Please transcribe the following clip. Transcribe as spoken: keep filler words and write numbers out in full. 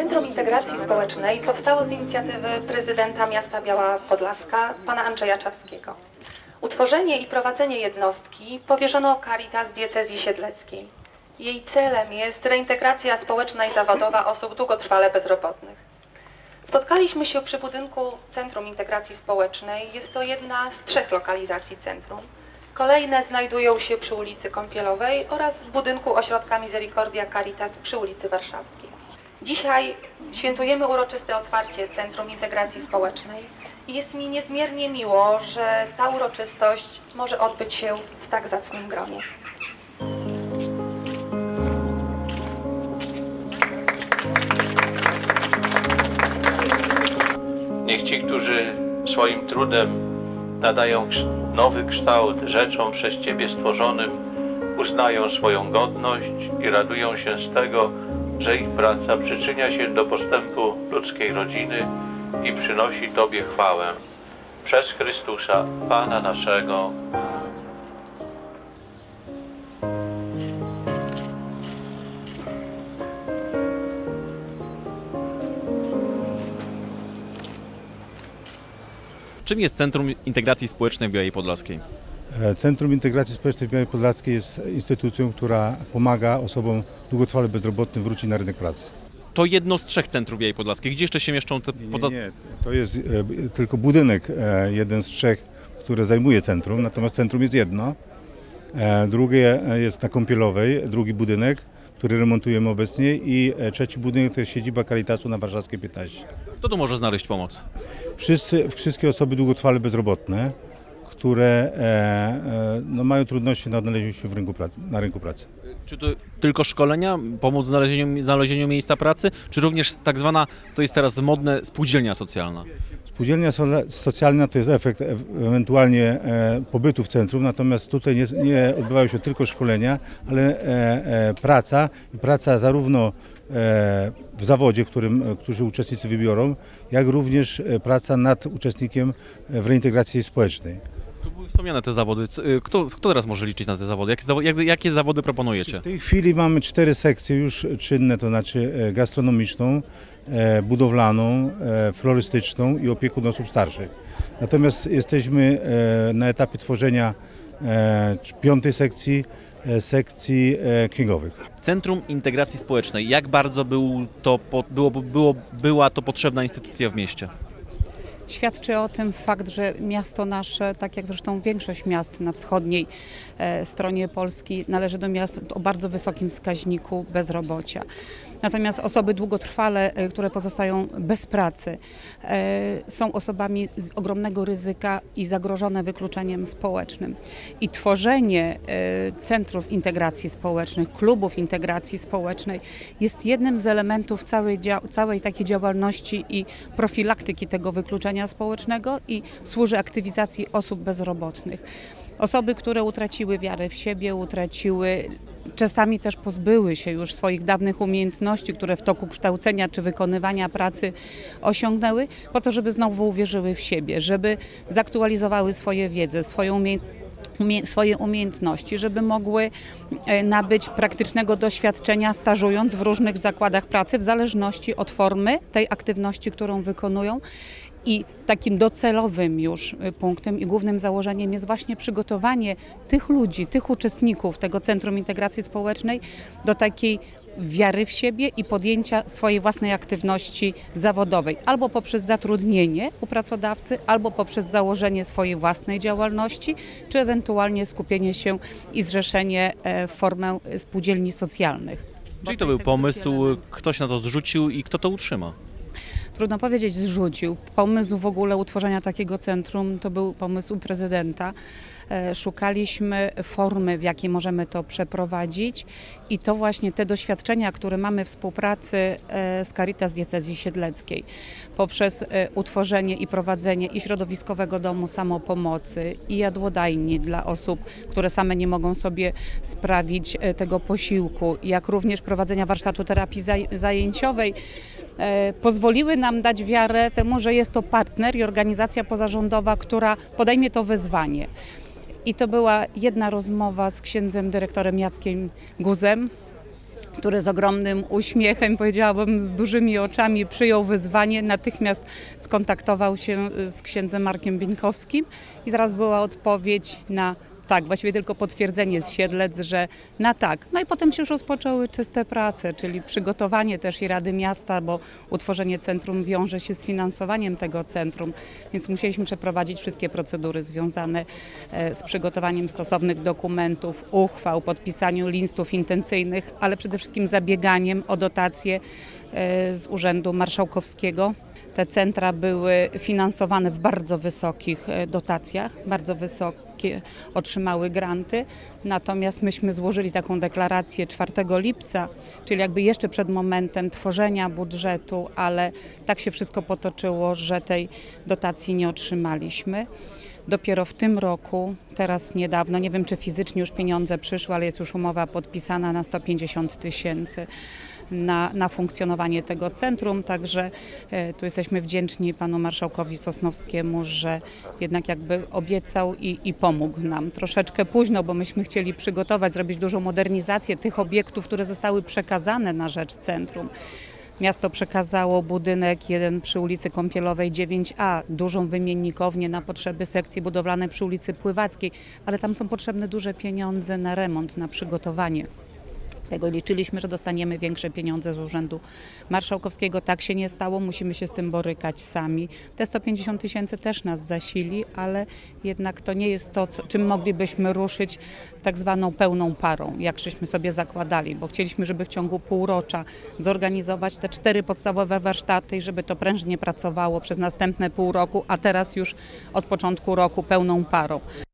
Centrum Integracji Społecznej powstało z inicjatywy prezydenta miasta Biała Podlaska, pana Andrzeja Czapskiego. Utworzenie i prowadzenie jednostki powierzono Caritas Diecezji Siedleckiej. Jej celem jest reintegracja społeczna i zawodowa osób długotrwale bezrobotnych. Spotkaliśmy się przy budynku Centrum Integracji Społecznej. Jest to jedna z trzech lokalizacji centrum. Kolejne znajdują się przy ulicy Kąpielowej oraz w budynku Ośrodka Misericordia Caritas przy ulicy Warszawskiej. Dzisiaj świętujemy uroczyste otwarcie Centrum Integracji Społecznej i jest mi niezmiernie miło, że ta uroczystość może odbyć się w tak zacnym gronie. Niech ci, którzy swoim trudem nadają nowy kształt rzeczom przez Ciebie stworzonym, uznają swoją godność i radują się z tego, że ich praca przyczynia się do postępu ludzkiej rodziny i przynosi Tobie chwałę. Przez Chrystusa, Pana naszego. Czym jest Centrum Integracji Społecznej w Białej Podlaskiej? Centrum Integracji Społecznej w Białej Podlaskiej jest instytucją, która pomaga osobom długotrwale bezrobotnym wrócić na rynek pracy. To jedno z trzech centrów Białej Podlaskiej. Gdzie jeszcze się mieszczą te poza... Nie, nie, to jest e, tylko budynek, e, jeden z trzech, który zajmuje centrum, natomiast centrum jest jedno. E, drugie jest na Kąpielowej, drugi budynek, który remontujemy obecnie i e, trzeci budynek to jest siedziba Caritasu na Warszawskiej piętnaście. Kto tu może znaleźć pomoc? Wszyscy, wszystkie osoby długotrwale bezrobotne, które e, e, no, mają trudności na odnalezieniu się w rynku pracy, na rynku pracy. Czy to tylko szkolenia, pomoc w znalezieniu, znalezieniu miejsca pracy, czy również tak zwana, to jest teraz modne, spółdzielnia socjalna? Spółdzielnia socjalna to jest efekt e ewentualnie e, pobytu w centrum, natomiast tutaj nie, nie odbywają się tylko szkolenia, ale e, e, praca, praca zarówno w zawodzie, w którym którzy uczestnicy wybiorą, jak również praca nad uczestnikiem w reintegracji społecznej. Tu były wspomniane te zawody. Kto, kto teraz może liczyć na te zawody? Jakie, zawody, jak, jakie zawody proponujecie? W tej chwili mamy cztery sekcje już czynne, to znaczy gastronomiczną, budowlaną, florystyczną i opiekun osób starszych. Natomiast jesteśmy na etapie tworzenia piątej sekcji, sekcji księgowych. Centrum Integracji Społecznej. Jak bardzo był to, było, było, była to potrzebna instytucja w mieście? Świadczy o tym fakt, że miasto nasze, tak jak zresztą większość miast na wschodniej e, stronie Polski, należy do miast o bardzo wysokim wskaźniku bezrobocia. Natomiast osoby długotrwale, e, które pozostają bez pracy, e, są osobami z ogromnego ryzyka i zagrożone wykluczeniem społecznym. I tworzenie e, centrów integracji społecznych, klubów integracji społecznej jest jednym z elementów całej, całej takiej działalności i profilaktyki tego wykluczenia społecznego i służy aktywizacji osób bezrobotnych. Osoby, które utraciły wiarę w siebie, utraciły, czasami też pozbyły się już swoich dawnych umiejętności, które w toku kształcenia czy wykonywania pracy osiągnęły, po to, żeby znowu uwierzyły w siebie, żeby zaktualizowały swoje wiedzę, swoją umiejętność. swoje umiejętności, żeby mogły nabyć praktycznego doświadczenia stażując w różnych zakładach pracy w zależności od formy tej aktywności, którą wykonują. I takim docelowym już punktem i głównym założeniem jest właśnie przygotowanie tych ludzi, tych uczestników tego Centrum Integracji Społecznej do takiej wiary w siebie i podjęcia swojej własnej aktywności zawodowej, albo poprzez zatrudnienie u pracodawcy, albo poprzez założenie swojej własnej działalności, czy ewentualnie skupienie się i zrzeszenie w formę spółdzielni socjalnych. Czyli to był pomysł, ktoś na to zrzucił i kto to utrzyma? Trudno powiedzieć, zrzucił. Pomysł w ogóle utworzenia takiego centrum to był pomysł prezydenta. Szukaliśmy formy, w jakiej możemy to przeprowadzić i to właśnie te doświadczenia, które mamy w współpracy z Caritas Diecezji Siedleckiej poprzez utworzenie i prowadzenie i środowiskowego domu samopomocy i jadłodajni dla osób, które same nie mogą sobie sprawić tego posiłku, jak również prowadzenia warsztatu terapii zajęciowej, pozwoliły nam dać wiarę temu, że jest to partner i organizacja pozarządowa, która podejmie to wyzwanie. I to była jedna rozmowa z księdzem dyrektorem Jackiem Guzem, który z ogromnym uśmiechem, powiedziałabym z dużymi oczami, przyjął wyzwanie, natychmiast skontaktował się z księdzem Markiem Bieńkowskim i zaraz była odpowiedź na tak, właściwie tylko potwierdzenie z Siedlec, że na tak. No i potem się już rozpoczęły czyste prace, czyli przygotowanie też i Rady Miasta, bo utworzenie centrum wiąże się z finansowaniem tego centrum, więc musieliśmy przeprowadzić wszystkie procedury związane z przygotowaniem stosownych dokumentów, uchwał, podpisaniu listów intencyjnych, ale przede wszystkim zabieganiem o dotacje z Urzędu Marszałkowskiego. Te centra były finansowane w bardzo wysokich dotacjach, bardzo wysokie otrzymały granty, natomiast myśmy złożyli taką deklarację czwartego lipca, czyli jakby jeszcze przed momentem tworzenia budżetu, ale tak się wszystko potoczyło, że tej dotacji nie otrzymaliśmy. Dopiero w tym roku, teraz niedawno, nie wiem czy fizycznie już pieniądze przyszły, ale jest już umowa podpisana na sto pięćdziesiąt tysięcy na, na funkcjonowanie tego centrum, także e, tu jesteśmy wdzięczni panu marszałkowi Sosnowskiemu, że jednak jakby obiecał i, i pomógł nam. Troszeczkę późno, bo myśmy chcieli przygotować, zrobić dużą modernizację tych obiektów, które zostały przekazane na rzecz centrum. Miasto przekazało budynek jeden przy ulicy Kąpielowej dziewięć A, dużą wymiennikownię na potrzeby sekcji budowlanej przy ulicy Pływackiej, ale tam są potrzebne duże pieniądze na remont, na przygotowanie tego. Liczyliśmy, że dostaniemy większe pieniądze z Urzędu Marszałkowskiego. Tak się nie stało, musimy się z tym borykać sami. Te sto pięćdziesiąt tysięcy też nas zasili, ale jednak to nie jest to, co, czym moglibyśmy ruszyć tak zwaną pełną parą, jak żeśmy sobie zakładali, bo chcieliśmy, żeby w ciągu półrocza zorganizować te cztery podstawowe warsztaty i żeby to prężnie pracowało przez następne pół roku, a teraz już od początku roku pełną parą.